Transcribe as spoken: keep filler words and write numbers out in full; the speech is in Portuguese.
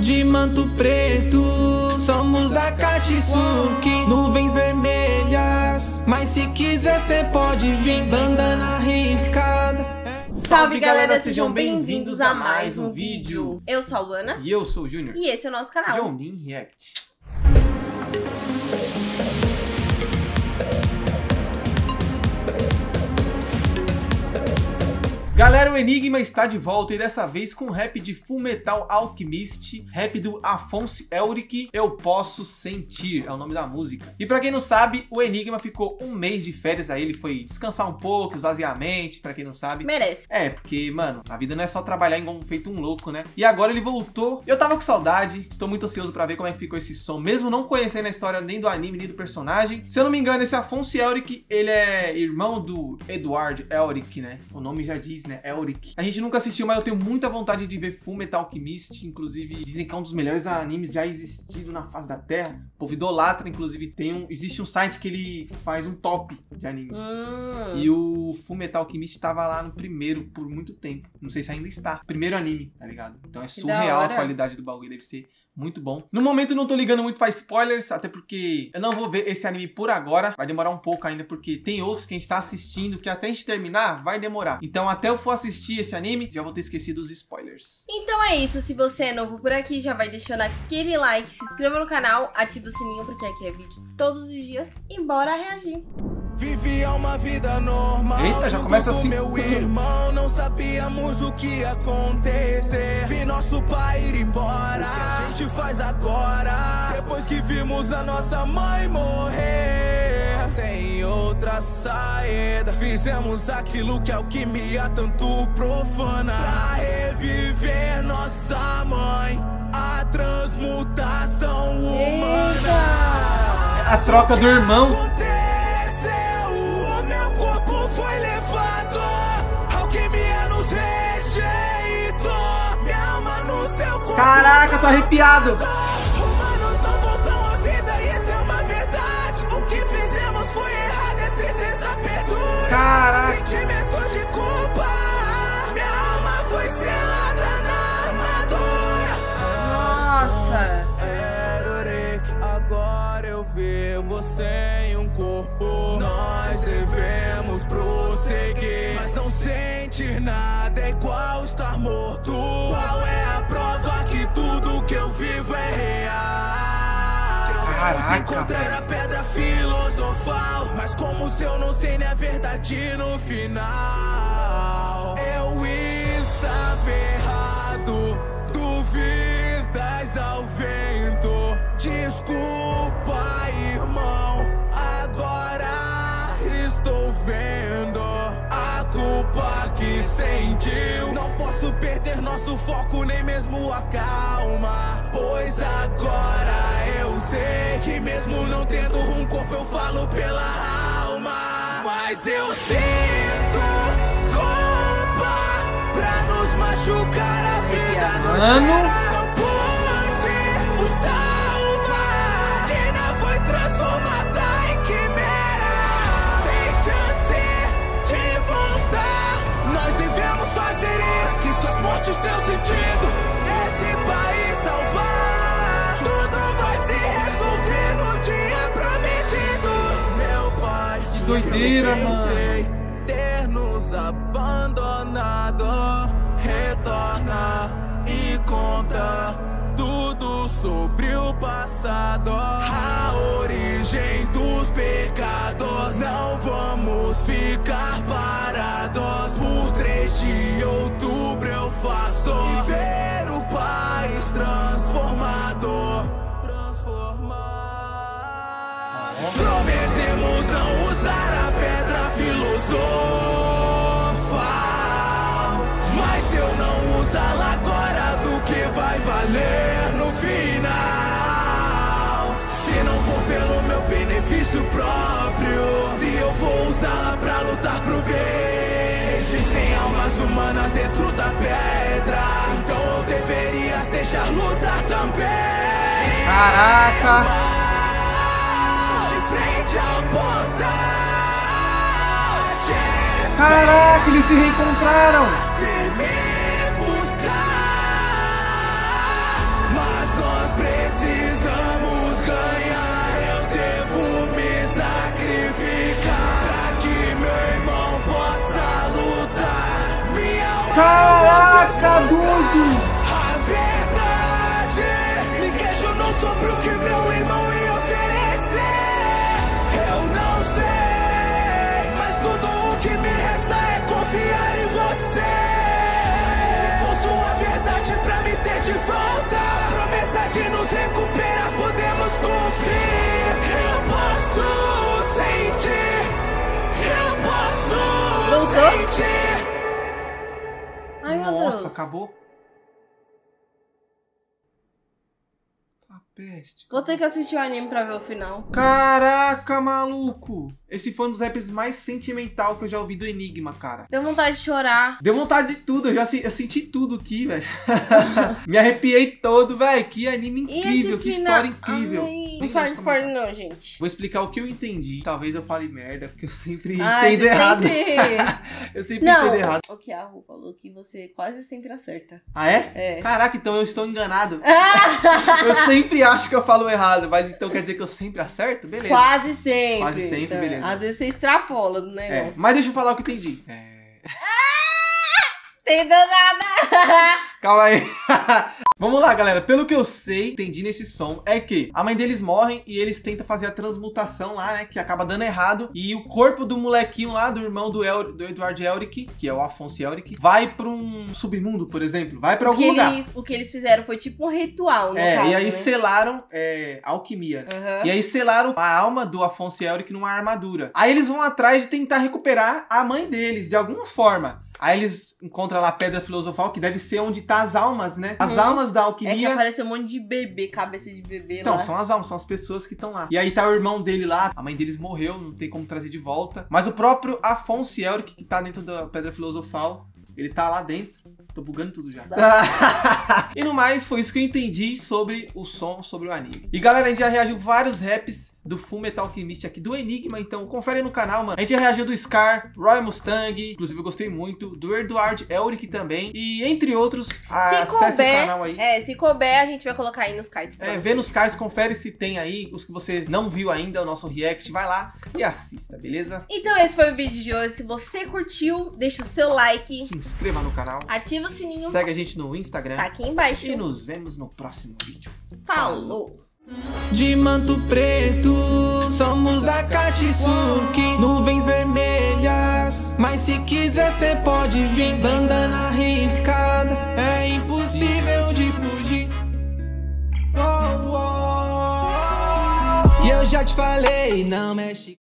de manto preto. Somos da Katsuki, nuvens vermelhas. Mas se quiser cê pode vir, bandana arriscada. Salve galera, sejam bem-vindos a mais um vídeo. Eu sou a Luana. E eu sou o Júnior. E esse é o nosso canal Jonin React. Galera, o Enigma está de volta e dessa vez com rap de Fullmetal Alchemist, rap do Afonso Elric, Eu Posso Sentir, é o nome da música. E pra quem não sabe, o Enigma ficou um mês de férias aí, ele foi descansar um pouco, esvaziar a mente, pra quem não sabe. Merece. É, porque, mano, a vida não é só trabalhar igual feito um louco, né? E agora ele voltou, eu tava com saudade, estou muito ansioso pra ver como é que ficou esse som, mesmo não conhecendo a história nem do anime, nem do personagem. Se eu não me engano, esse Afonso Elric, ele é irmão do Edward Elric, né? O nome já diz, né? Elric. A gente nunca assistiu, mas eu tenho muita vontade de ver Fullmetal Alchemist. Inclusive, dizem que é um dos melhores animes já existido na face da Terra. O povo idolatra, inclusive, tem um, existe um site que ele faz um top de animes. Hum. E o Fullmetal Alchemist tava lá no primeiro por muito tempo. Não sei se ainda está. Primeiro anime, tá ligado? Então é surreal a qualidade do bagulho, deve ser muito bom. No momento não tô ligando muito pra spoilers, até porque eu não vou ver esse anime por agora. Vai demorar um pouco ainda, porque tem outros que a gente tá assistindo, que até a gente terminar, vai demorar. Então até eu for assistir esse anime, já vou ter esquecido os spoilers. Então é isso, se você é novo por aqui, já vai deixando aquele like, se inscreva no canal, ativa o sininho, porque aqui é vídeo todos os dias. E bora reagir. Vivia uma vida normal. Eita, já começa assim. Meu irmão, não sabíamos o que ia acontecer. Vi nosso pai ir embora. O que a gente faz agora? Depois que vimos a nossa mãe morrer, tem outra saída. Fizemos aquilo que a alquimia tanto profana, pra reviver nossa mãe. A transmutação humana. A troca do irmão. Foi levado, alquimia nos rejeitou. Minha alma no seu corpo. Caraca, tô arrepiado. Humanos não voltam à vida, isso é uma verdade. O que fizemos foi errado, é tristeza, perdura. Caraca. Sentimentos de culpa. Minha alma foi selada na armadura. Nossa. Elric, agora eu vejo você em um corpo. Nós devemos prosseguir, mas não sentir nada é igual estar morto. Qual é a prova que tudo que eu vivo é real? Caraca, encontrar a pedra filosofal, mas como se eu não sei nem a verdade no final. Eu estava errado, dúvidas ao vento. Desculpa, irmão, agora estou vendo a culpa que sentiu. Não posso perder nosso foco, nem mesmo a calma, pois agora eu sei que mesmo não tendo um corpo eu falo pela alma. Mas eu sinto culpa pra nos machucar, a vida nos Mano. não pude o salvar, e não foi transformada em quimera, sem chance de voltar. Nós devemos fazer isso, que suas mortes tenham sentido. Esse país salvar, tudo vai se resolver no dia prometido. Meu pai, que doideira, mano. Sei ter nos abandonado. Retorna e conta tudo sobre o passado, a origem dos pecados. Não vamos ficar parados. Por três de outubro eu faço viver o país transformado. Transformar. Prometemos não usar a pedra filosofal, mas se eu não usá-la agora, do que vai valer no final? Se não for pelo meu benefício próprio, se eu vou usá-la pra lutar pro bem. Existem almas humanas dentro da pedra, então eu deveria deixar lutar também. Caraca. De frente à porta. Caraca, eles se reencontraram. Firme buscar, mas Caraca, doido! A verdade, me questionou sobre o que meu irmão ia oferecer. Eu não sei, mas tudo o que me resta é confiar em você. Ouço a verdade pra me ter de volta. Promessa de nos recuperar podemos cumprir. Eu posso sentir, eu posso Voltou? sentir. Ai, meu Nossa, Deus. acabou? Tá peste. Vou ter que assistir o anime pra ver o final. Caraca, maluco! Esse foi um dos raps mais sentimental que eu já ouvi do Enigma, cara. Deu vontade de chorar. Deu vontade de tudo, eu já se- eu senti tudo aqui, velho. Me arrepiei todo, velho. Que anime E incrível, esse que final- história incrível. Ai, Nem não fala gosto de spoiler comentar. não, gente. Vou explicar o que eu entendi. Talvez eu fale merda, porque eu sempre Ai, entendo você errado. sempre- Eu sempre Não, entendo errado. o que a Ru falou que você quase sempre acerta. Ah, é? É. Caraca, então eu estou enganado. Eu sempre acho que eu falo errado, mas então quer dizer que eu sempre acerto? Beleza. Quase sempre. Quase sempre, beleza. Às vezes você extrapola do É, negócio. mas deixa eu falar o que eu entendi. É... Tem danada. Calma aí. Vamos lá, galera. Pelo que eu sei, entendi nesse som, é que a mãe deles morre e eles tentam fazer a transmutação lá, né? Que acaba dando errado. E o corpo do molequinho lá, do irmão do, El do Edward Elric, que é o Afonso Elric, vai pra um submundo, por exemplo. Vai pra O algum que, lugar. eles, o que eles fizeram foi tipo um ritual, no É, caso, e aí né? selaram é, alquimia. Aham. E aí selaram a alma do Afonso Elric numa armadura. Aí eles vão atrás de tentar recuperar a mãe deles, de alguma forma. Aí eles encontram lá a Pedra Filosofal, que deve ser onde tá as almas, né? As Uhum. almas da É que alquimia. apareceu um monte de bebê, cabeça de bebê Então, lá. são as almas, são as pessoas que estão lá. E aí tá o irmão dele lá, a mãe deles morreu, não tem como trazer de volta. Mas o próprio Afonso Elric, que tá dentro da Pedra Filosofal, ele tá lá dentro. Tô bugando tudo já. E no mais, foi isso que eu entendi sobre o som, sobre o anime. E galera, a gente já reagiu vários raps do Fullmetal Alchemist aqui do Enigma, então confere no canal, mano. A gente já reagiu do Scar, Roy Mustang, inclusive eu gostei muito, do Edward Elric também, e entre outros, acesse o canal aí. É, se couber, a gente vai colocar aí nos cards pra É, vocês. vê nos cards, confere se tem aí, os que você não viu ainda, o nosso react, vai lá e assista, beleza? Então esse foi o vídeo de hoje. Se você curtiu, deixa o seu like, Se inscreva no canal, ativa o sininho, segue a gente no Instagram tá aqui embaixo. e nos vemos no próximo vídeo. Falou! De manto preto, somos da Katsuki, nuvens vermelhas. Mas se quiser, cê pode vir. Bandana arriscada, é impossível de fugir. Oh, oh, oh. E eu já te falei, não mexe.